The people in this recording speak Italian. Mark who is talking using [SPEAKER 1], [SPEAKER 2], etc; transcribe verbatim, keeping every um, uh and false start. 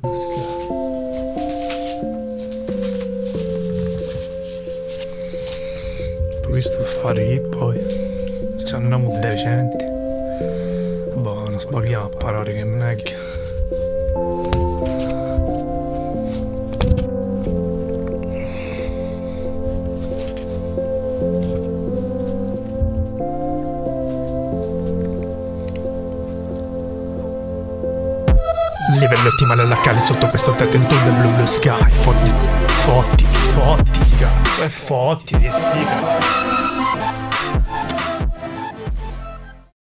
[SPEAKER 1] Questo per fare che poi se andiamo decenti, boh, non sbagliamo a parare che è meglio. Livello ottimale alla cale sotto questo tetto in tour del blue blue sky. Fotti, fotti, fotti, cazzo, e fotti, sì, cazzo.